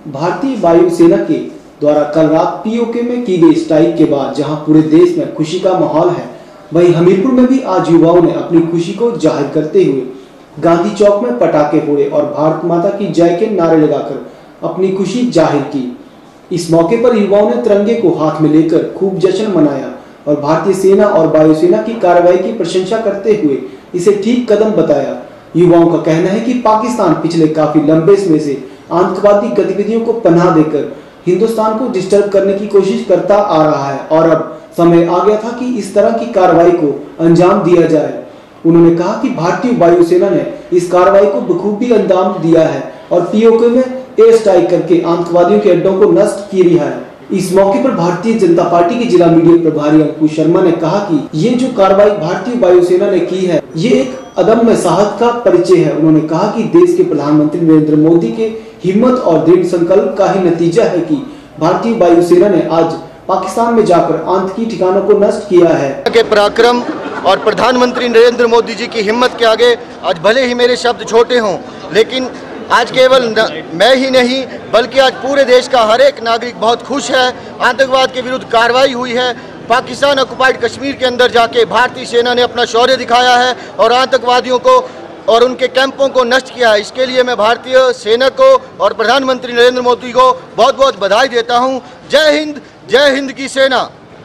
भारतीय वायुसेना के द्वारा कल रात पीओके में की गई स्ट्राइक के बाद जहां पूरे देश में खुशी का माहौल है, वहीं हमीरपुर में भी आज युवाओं ने अपनी खुशी को जाहिर करते हुए गांधी चौक में पटाखे फोड़े और भारत माता की जय के नारे लगाकर अपनी खुशी जाहिर की। इस मौके पर युवाओं ने तिरंगे को हाथ में लेकर खूब जश्न मनाया और भारतीय सेना और वायुसेना की कार्रवाई की प्रशंसा करते हुए इसे ठीक कदम बताया। युवाओं का कहना है कि पाकिस्तान पिछले काफी लंबे समय से आतंकवादी गतिविधियों को पनाह देकर हिंदुस्तान को डिस्टर्ब करने की कोशिश करता आ रहा है और अब समय आ गया था कि इस तरह की कार्रवाई को अंजाम दिया जाए। उन्होंने कहा कि भारतीय वायुसेना ने इस कार्रवाई को बखूबी अंजाम दिया है और पीओके में एयर स्ट्राइक करके आतंकवादियों के अड्डों को नष्ट किया है। इस मौके पर भारतीय जनता पार्टी के जिला मीडिया प्रभारी अंकुश शर्मा ने कहा कि ये जो कार्रवाई भारतीय वायुसेना ने की है, ये एक अदम्य साहस का परिचय है। उन्होंने कहा कि देश के प्रधानमंत्री नरेंद्र मोदी के हिम्मत और दृढ़ संकल्प का ही नतीजा है कि भारतीय वायुसेना ने आज पाकिस्तान में जाकर आतंकी ठिकानों को नष्ट किया है। के पराक्रम और प्रधानमंत्री नरेंद्र मोदी जी की हिम्मत के आगे आज भले ही मेरे शब्द छोटे हों, लेकिन आज केवल मैं ही नहीं बल्कि आज पूरे देश का हर एक नागरिक बहुत खुश है। आतंकवाद के विरुद्ध कार्रवाई हुई है। पाकिस्तान ऑक्युपाइड कश्मीर के अंदर जाके भारतीय सेना ने अपना शौर्य दिखाया है और आतंकवादियों को और उनके कैंपों को नष्ट किया है। इसके लिए मैं भारतीय सेना को और प्रधानमंत्री नरेंद्र मोदी को बहुत बहुत बधाई देता हूं। जय हिंद की सेना।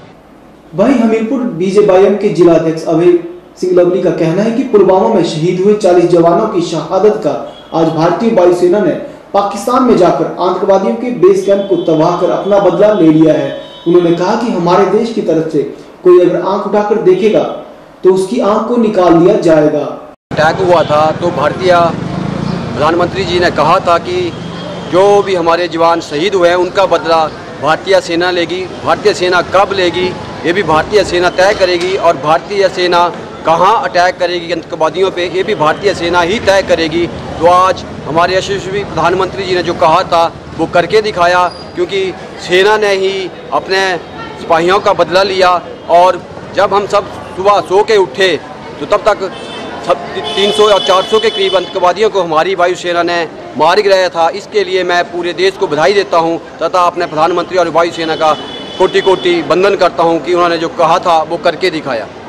वहीं हमीरपुर बीजेपीएम के जिला अध्यक्ष अभय सिंह लवली का कहना है कि पुलवामा में शहीद हुए 40 जवानों की शहादत का आज भारतीय वायुसेना ने पाकिस्तान में जाकर आतंकवादियों के बेस कैंप को तबाह कर अपना बदला ले लिया है। उन्होंने कहा कि हमारे देश की तरफ से कोई अगर आंख उठाकर देखेगा तो उसकी आंख को निकाल दिया जाएगा। अटैक हुआ था तो भारतीय प्रधानमंत्री जी ने कहा था कि जो भी हमारे जवान शहीद हुए हैं उनका बदला भारतीय सेना लेगी। भारतीय सेना कब लेगी ये भी भारतीय सेना तय करेगी और भारतीय सेना कहां अटैक करेगी आतंकवादियों पे ये भी भारतीय सेना ही तय करेगी। तो आज हमारे यशस्वी प्रधानमंत्री जी ने जो कहा था वो करके दिखाया, क्योंकि सेना ने ही अपने सिपाहियों का बदला लिया। और जब हम सब सुबह सो के उठे तो तब तक सब 300 या 400 के करीब आतंकवादियों को हमारी वायुसेना ने मार गिराया था। इसके लिए मैं पूरे देश को बधाई देता हूं तथा अपने प्रधानमंत्री और वायुसेना का कोटि कोटि वंदन करता हूं कि उन्होंने जो कहा था वो करके दिखाया।